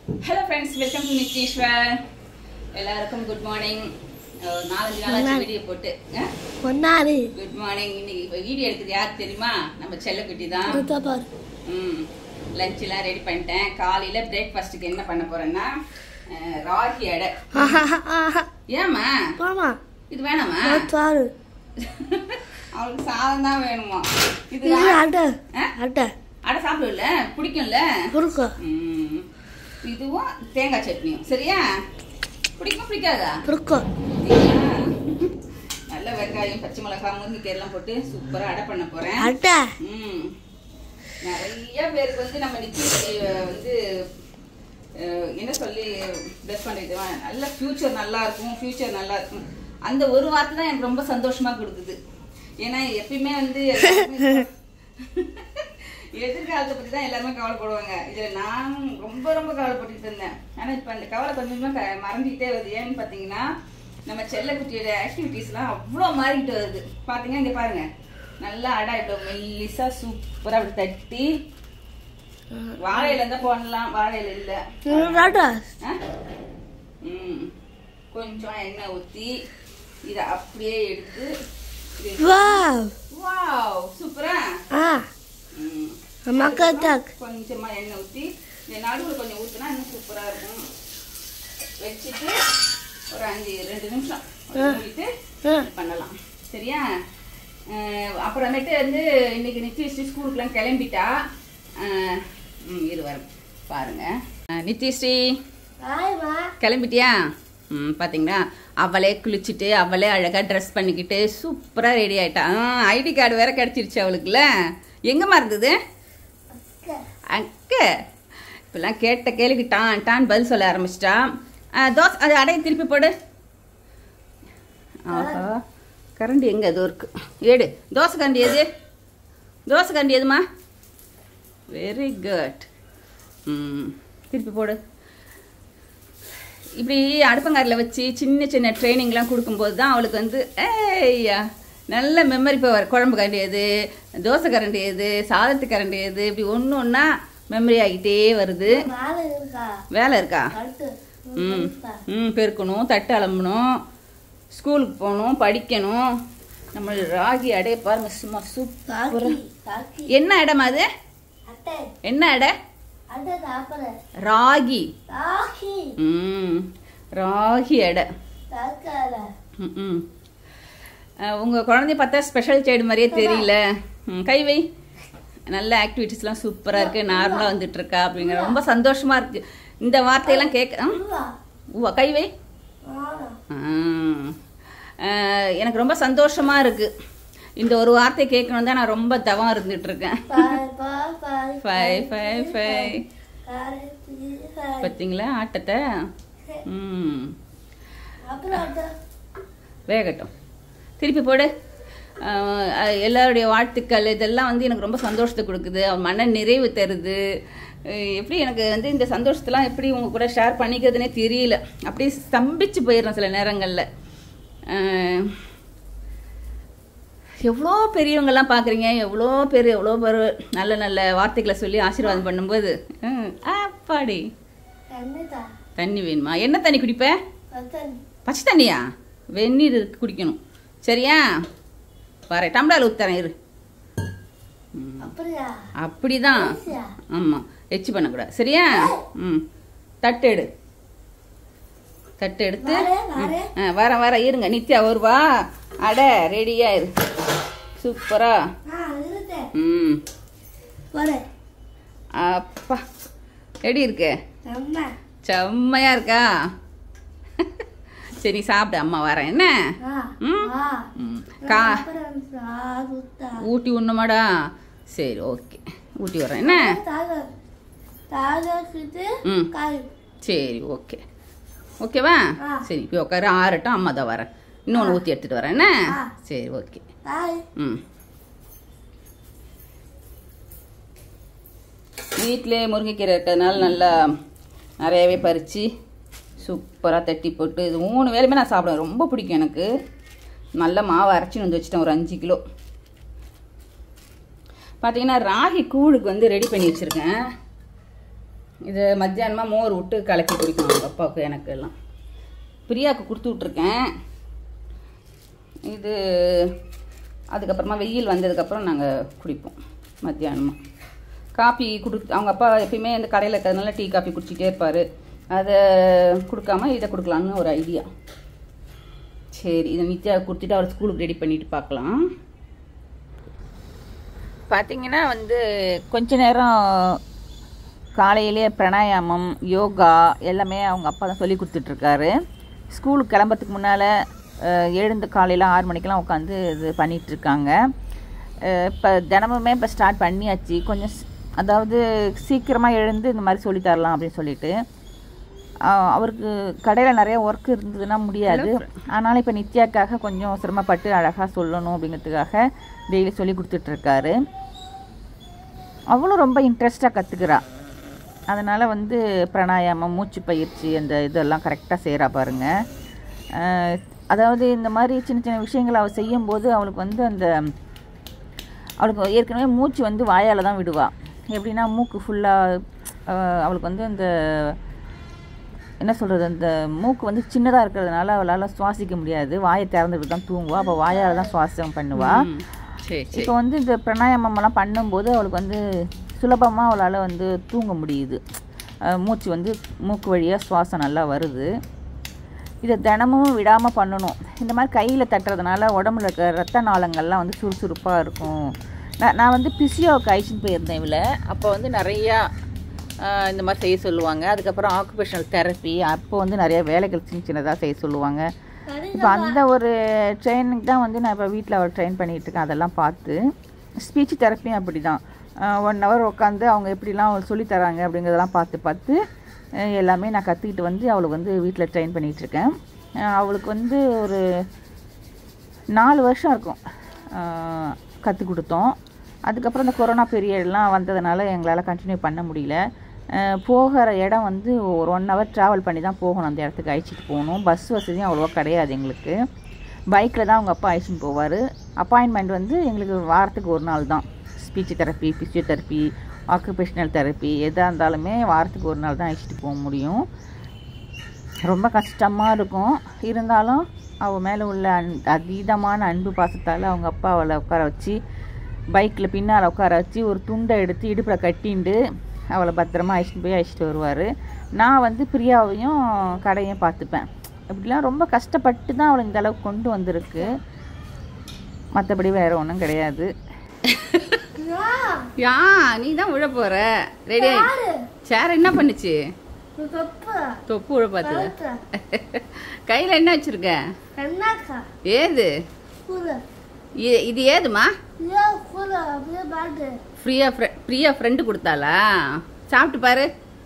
Hello friends, welcome to Nitishwar. எல்லாருக்கும் good morning. 4-5 நாளாச்சு video போட்டு. பொன்னாரு. Good morning. இன்னைக்கு வீடியோ எடுக்குது யார் தெரியுமா? நம்ம செல்லக்குட்டி தான். லஞ்ச் எல்லாம் ரெடி பண்ணிட்டேன். காலையில பிரேக்ஃபாஸ்ட்டுக்கு என்ன பண்ண போறேன்னா ராகி அடை. ஏமா? மாமா. இது வேணாமா? சாரு. அவளுக்கு சாதம் தான் வேணுமா? இது அடை. அடை. அடை சாப்பிடுவல? பிடிக்கும்ல? பிடிக்கும். இதுவும் தேங்காய் சட்னியும் சரியா? பிடிக்குமா பிடிக்காதா? பிடிக்கும். நல்ல வெங்காயம் பச்சை மிளகாய் முருங்கைக்காய் எல்லாம் போட்டு சூப்பரா அடை பண்ண போறேன். அடை. நிறைய பேருக்கு வந்து நம்ம நிச்சயம் வந்து என்ன சொல்லி பெஸ்ட் பண்ணிட்டு நல்ல ஃபியூச்சர் நல்லா இருக்கும் அந்த ஒரு வார்த்தை தான் எனக்கு ரொம்ப சந்தோஷமா கொடுக்குது. ஏன்னா எப்பயுமே வந்து எதிர்காலத்தை பற்றி தான் எல்லாருமே கவலைப்படுவாங்க. இதில் நான் ரொம்ப கவலைப்பட்டுட்டு இருந்தேன். ஆனால் இப்போ அந்த கவலை கொஞ்சமாக மறந்துக்கிட்டே வருது. ஏன்னு பார்த்தீங்கன்னா நம்ம செல்லக்குட்டியோட ஆக்டிவிட்டீஸ்லாம் அவ்வளோ மாறிக்கிட்டு வருது. பார்த்தீங்கன்னா இங்கே பாருங்க, நல்லா அடை இவ்வளோ மெல்லிசா சூப்பராக அப்படி தட்டி வாழையில இருந்தால் போடலாம். வாழையில இல்லை. கொஞ்சம் எண்ணெய் ஊற்றி இதை அப்படியே எடுத்து சூப்பரா கொஞ்சமா எண்ணெய் ஊற்றி இந்த நடுவில் கொஞ்சம் ஊற்றினா இன்னும் சூப்பரா இருக்கும். வச்சுட்டு ஒரு 2 நிமிஷம் மூடிட்டு பண்ணலாம் சரியா? அப்புறமேட்டு வந்து இன்னைக்கு நித்யஸ்ரீ ஸ்கூலுக்குலாம் கிளம்பிட்டா. இருவரும் பாருங்க. நித்யஸ்ரீ கிளம்பிட்டியா? பார்த்தீங்களா, அவளே குளிச்சுட்டு அவளே அழகாக ட்ரெஸ் பண்ணிக்கிட்டு சூப்பராக ரெடி ஆகிட்டா. ஐடி கார்டு வேற கிடச்சிருச்சு அவளுக்குல. எங்கேம்மா இருந்தது? அங்கே இப்பெல்லாம் கேட்ட கேள்விக்கு டான் பதில் சொல்ல ஆரம்பிச்சிட்டா. தோசை அது அடைய திருப்பி போடு. ஆஹா, கரண்டி எங்கே? அது இருக்கு, ஏடு. தோசை கரண்டி எதுமா? Very good. திருப்பி போடு. இப்படி அடுப்பங்காரில் வச்சு சின்ன ட்ரைனிங்லாம் கொடுக்கும்போது தான் அவளுக்கு வந்து ஏய்யா நல்ல மெமரி பவர். குழம்பு கரண்டி எது, தோசை கரண்டி எது, சாதத்து கரண்டி எது, இப்படி ஒன்று மெமரி ஆகிட்டே வருது. வேலை இருக்கா? பெருக்கணும், தட்டு அலம்பணும், ஸ்கூலுக்கு போகணும், படிக்கணும். நம்ம ராகி அடைய பாருங்க சும்மா சூப்பர். என்ன இடமா அது? என்ன அடை? ராகி. ராகி அடை. உங்க குழந்தைய பார்த்தா ஸ்பெஷல் சைல்டு மாதிரியே தெரியல. கை வை. நல்ல ஆக்டிவிட்டிஸ்லாம் சூப்பரா இருக்கு. நார்மலா வந்துட்டு இருக்கா அப்படிங்கிற ரொம்ப சந்தோஷமா இருக்கு. இந்த வார்த்தையெல்லாம் கேட்க கை வை. எனக்கு ரொம்ப சந்தோஷமா இருக்கு. இந்த ஒரு வார்த்தை கேட்கணும் தான் நான் ரொம்ப தவம் இருந்துட்டு இருக்கேன். பார்த்தீங்களா ஆட்டத்தை? வேகட்டும். திருப்பி போடு. எல்லாருடைய வாழ்த்துக்கள் இதெல்லாம் வந்து எனக்கு ரொம்ப சந்தோஷத்தை கொடுக்குது. மன நிறைவு தருது. எப்படி எனக்கு வந்து இந்த சந்தோஷத்தெல்லாம் எப்படி உங்க கூட ஷேர் பண்ணிக்கிறதுனே தெரியல. அப்படியே ஸ்தம்பிச்சு போயிடுறேன் சில நேரங்களில். எவ்வளோ பெரியவங்கெல்லாம் பார்க்குறீங்க, எவ்வளோ பேர் நல்ல வார்த்தைகளை சொல்லி ஆசீர்வாதம் பண்ணும்போது அப்பாடி. தண்ணி வேணுமா? என்ன தண்ணி குடிப்ப? பச்சை தண்ணியா? வெந்நீர் குடிக்கணும் சரியா? பாரு, டம்ளார் ஊத்துறேன் இரு. அப்படிதான். ஆமா, எச்சு பண்ணக்கூடாது சரியா? தட்டு எடுத்து வர இருங்க. நித்யா வருவா. அட ரெடியா இரு. சூப்பரா. அப்பா எப்படி இருக்கு? செம்மையா இருக்கா? சரி சாப்பிடு, அம்மா வரேன். என்ன ஊட்டி உண்ணுமாடா? சரி ஓகே, ஊட்டி வரேன். என்ன சரி ஓகே, ஓகேவா? சரி இப்போ உட்காரு, ஆறட்டும். அம்மா தான் வரேன். இன்னொன்று ஊற்றி எடுத்துட்டு வரேன். என்ன சரி ஓகே. வீட்டிலே முருங்கைக்கீரை இருக்கிறதுனால நல்லா நிறையவே பறித்து சூப்பராக தட்டி போட்டு இது 3 வேளையுமே நான் சாப்பிடுவேன். ரொம்ப பிடிக்கும் எனக்கு. நல்ல மாவை அரைச்சி வந்து வச்சுட்டேன் ஒரு 5 கிலோ. பார்த்தீங்கன்னா ராகி கூழுக்கு வந்து ரெடி பண்ணி வச்சுருக்கேன். இது மத்தியானமாக மோர் விட்டு கலக்கி குடிக்கணும் அவங்க அப்பாவுக்கு எனக்கு எல்லாம். பிரியாவுக்கு கொடுத்து விட்ருக்கேன். இது அதுக்கப்புறமா வெயில் வந்ததுக்கப்புறம் நாங்கள் குடிப்போம் மத்தியானமாக. காஃபி அவங்க அப்பா எப்பயுமே இந்த கடையில் இருக்கிறதுனால டீ காஃபி குடிச்சிட்டே இருப்பார். அதை கொடுக்காம இதை கொடுக்கலான்னு ஒரு ஐடியா. சரி, இதை நித்யா கொடுத்துட்டு அவர் ஸ்கூலுக்கு ரெடி பண்ணிட்டு பார்க்கலாம். பார்த்தீங்கன்னா கொஞ்ச நேரம் காலையிலே பிராணாயாமம், யோகா எல்லாமே அவங்க அப்பா தான் சொல்லி கொடுத்துட்ருக்காரு. ஸ்கூலுக்கு கிளம்புறதுக்கு முன்னால் எழுந்து காலையில் 6 மணிக்கெலாம் உட்காந்து இது பண்ணிகிட்ருக்காங்க. இப்போ தினமுமே இப்போ ஸ்டார்ட் பண்ணியாச்சு. கொஞ்சம் அதாவது சீக்கிரமாக எழுந்து இந்த மாதிரி சொல்லித்தரலாம் அப்படின்னு சொல்லிட்டு. அவருக்கு கடையில் நிறைய ஒர்க் இருந்ததுன்னா முடியாது. ஆனாலும் இப்போ நித்யாக்காக கொஞ்சம் சிரமப்பட்டு அழகாக சொல்லணும் அப்படிங்கிறதுக்காக டெய்லி சொல்லி கொடுத்துட்ருக்காரு. அவளும் ரொம்ப இன்ட்ரெஸ்டாக கற்றுக்கிறா. அதனால் பிராணாயாமம், மூச்சு பயிற்சி அந்த இதெல்லாம் கரெக்டாக செய்கிறா பாருங்கள். அதாவது இந்த மாதிரி சின்ன சின்ன விஷயங்களை அவள் செய்யும்போது அவளுக்கு அவளுக்கு ஏற்கனவே மூச்சு வாயால் தான் விடுவாள். எப்படின்னா மூக்கு ஃபுல்லாக அவளுக்கு அந்த என்ன சொல்கிறது, அந்த மூக்கு சின்னதாக இருக்கிறதுனால அவளால் சுவாசிக்க முடியாது. வாயை திறந்துட்டு தான் தூங்குவாள். அப்போ வாயால் தான் சுவாசம் பண்ணுவாள். இப்போ இந்த பிராணாயாமம்லாம் பண்ணும்போது அவளுக்கு சுலபமாக அவளால் தூங்க முடியுது. மூச்சு மூக்கு வழியாக சுவாசம் நல்லா வருது. இதை தினமும் விடாமல் பண்ணணும். இந்த மாதிரி கையில் தட்டுறதுனால உடம்புல இருக்க ரத்த நாளங்கள்லாம் சுறுசுறுப்பாக இருக்கும். நான் பிசியோவுக்கு அழைச்சின்னு போயிருந்தேன் இவளை. அப்போ நிறையா இந்த மாதிரி செய்ய சொல்லுவாங்க. அதுக்கப்புறம் ஆக்குபேஷனல் தெரப்பி, அப்போ நிறைய வேலைகள் சின்ன சின்னதாக செய்ய சொல்லுவாங்க. இப்போ அந்த ஒரு ட்ரைனிங் தான் நான் இப்போ வீட்டில் அவள் ட்ரெயின் பண்ணிகிட்ருக்கேன். அதெல்லாம் பார்த்து ஸ்பீச் தெரப்பியும் அப்படி தான் 1 hour உட்காந்து அவங்க எப்படிலாம் அவள் சொல்லித்தராங்க அப்படிங்கிறதெல்லாம் பார்த்து எல்லாமே நான் கற்றுக்கிட்டு அவளுக்கு வீட்டில் ட்ரெயின் பண்ணிகிட்ருக்கேன். அவளுக்கு ஒரு 4 வருஷம் இருக்கும் கற்றுக் கொடுத்தோம். அதுக்கப்புறம் இந்த கொரோனா பீரியட்லாம் வந்ததுனால எங்களால் கண்டினியூ பண்ண முடியல. போகிற இடம் ஒரு 1 hour ட்ராவல் பண்ணி தான் போகணும். அந்த இடத்துக்கு அழைச்சிட்டு போகணும். பஸ் வசதியும் அவ்வளோவா கிடையாது எங்களுக்கு. பைக்கில் தான் அவங்க அப்பா அழைச்சிட்டு போவார். அப்பாயின்மெண்ட் எங்களுக்கு வாரத்துக்கு 1 நாள் தான். Speech therapy, physiotherapy, occupational therapy எதாக இருந்தாலுமே வாரத்துக்கு 1 நாள் தான் அழைச்சிட்டு போக முடியும். ரொம்ப கஷ்டமாக இருக்கும். இருந்தாலும் அவள் மேலே உள்ள அதீதமான அன்பு பாசத்தால் அவங்க அப்பா அவளை உட்கார வச்சு பைக்கில் பின்னால் உட்கார வச்சு ஒரு துண்டை எடுத்து இடுப்பில் கட்டிண்டு அவளை பத்திரமா அழைச்சிட்டு வருவார். நான் பிரியாவையும் கடையும் பார்த்துப்பேன். இப்படிலாம் ரொம்ப கஷ்டப்பட்டு தான் அவளை இந்த அளவுக்கு கொண்டு வந்திருக்கு. மற்றபடி வேறு ஒன்றும் கிடையாது. நீ தான் விழ போகிற. ரெடி சேர் என்ன பண்ணுச்சு? தொப்பு விழ பார்த்து. கையில் என்ன வச்சுருக்க? ஏது இது? ஏதுமா? ஃப்ரீயா ஃப்ரெண்டு கொடுத்தாளா? சாப்பிட்டு பாரு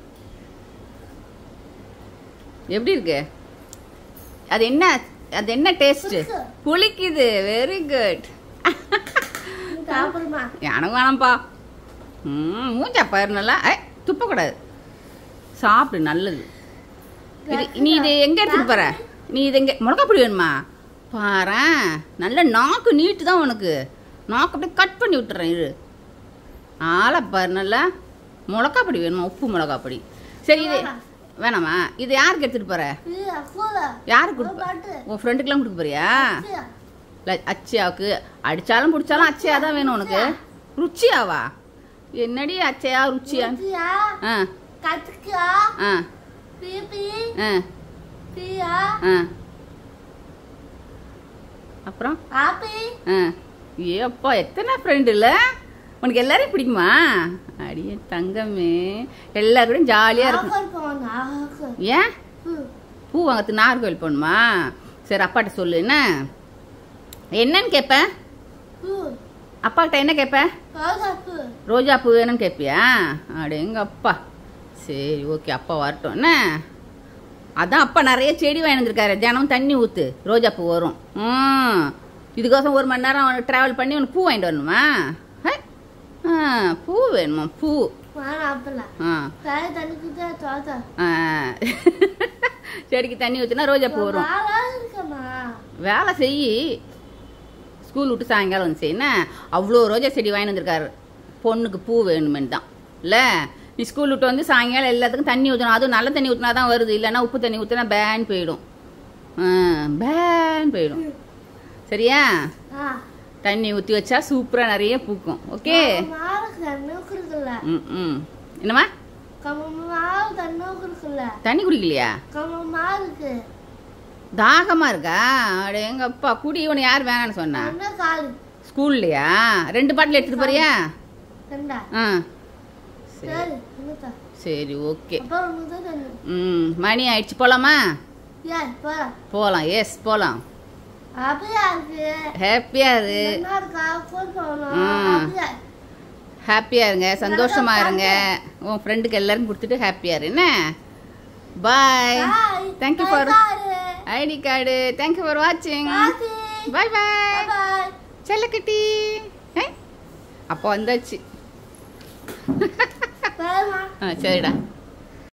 எப்படி இருக்கு. அது என்ன டேஸ்ட்? புளிக்குது. Very good. எனக்கு வேணாம்ப்பா. மூஞ்சா பாரு நல்லா. துப்பக்கூடாது. சாப்பிடு, நல்லது. நீ இது எங்கே எடுத்துட்டு போற? நீ இது எங்கே? மிளகாப்பொடி வேணுமா? பாரு, நல்ல நாக்கு நீட்டு தான் உனக்கு. நாக்கு அப்படியே கட் பண்ணி விட்டுறேன். இரு ஆளை பாரு. நல்லா மிளகாப்பொடி வேணுமா? உப்பு மிளகாப்பொடி. சரி, இது வேணாமா? இது யாருக்கு எடுத்துகிட்டு போகிற? யாருக்கு கொடுப்ப? உன் ஃப்ரெண்டுக்கெலாம் கொடுக்க போறியா? இல்லை, அச்சையாவுக்கு. அடித்தாலும் பிடிச்சாலும் அச்சையா தான் வேணும் உனக்கு. ருச்சியாவா? என்னடி அச்சையா ருச்சியா? ஆ ஆ ஆ அப்புறம் ஏப்பா, எத்தனை ஃப்ரெண்டு இல்லை உனக்கு? எல்லாரையும் பிடிக்குமா? அடியே தங்கமே, எல்லாரும் ஜாலியாக இருக்கும். ஏன் பூ வாங்கிறது நாகர்கோவில் போகணுமா? சரி, அப்பாட்ட சொல்லு. என்னன்னு கேட்பேன்? அப்பாக்கிட்ட என்ன கேட்பேன்? ரோஜா பூ வேணும்னு கேட்பியா? அடேங்க அப்பா. சரி, ஓகே, அப்பா வரட்டும். என்ன அதான் அப்பா நிறைய செடி வாங்கியிருக்காரு. தினமும் தண்ணி ஊற்று, ரோஜா பூ வரும். இதுக்கோசம் 1 மணி நேரம் ட்ராவல் பண்ணி உனக்கு பூ வாங்கிட்டு வரணுமா? பூ வேணுமா? பூ செடிக்கு தண்ணி ஊற்றினா ரோஜா பூ வரும். வேலை செய். ஸ்கூல் விட்டு சாயங்காலம் செய்யணும். அவ்வளோ ரோஜா செடி வாங்கி வந்திருக்காரு. பொண்ணுக்கு பூ வேணுமென்னு தான் இல்லை. நீ ஸ்கூல் விட்டு வந்து சாயங்காலம் எல்லாத்துக்கும் தண்ணி ஊற்றணும். அதுவும் நல்ல தண்ணி ஊற்றினா தான் வருது, இல்லைன்னா உப்பு தண்ணி ஊற்றினா பேன் போயிடும். பேன் போயிடும். சரியா? தண்ணி ஊற்றி வச்சா சூப்பராக நிறைய பூக்கும். ஓகே? என்னம்மா தண்ணி குடிக்கலையா? தாகமா இருக்கா? அட எங்க அப்பா குடி. உன யார் வேணான்னு சொன்னா? ஸ்கூல்லையா? 2 பாட்டில் எடுத்துட்டு போறியா? சரி ஓகே. மணி ஆயிடுச்சு, போலாமா? போலாம். எஸ் போலாம். ஹாப்பியா இரு. ஹாப்பியா இருங்க, சந்தோஷமா இருங்க. உன் ஃப்ரெண்டுக்கு எல்லாரும் கொடுத்துட்டு ஹாப்பியா இரு. என்ன? Bye. Thank you for ID card. Thank you for வாட்சிங். பாய் பாய் செல்லக்குட்டி. அப்போ வந்தாச்சு. சரிடா.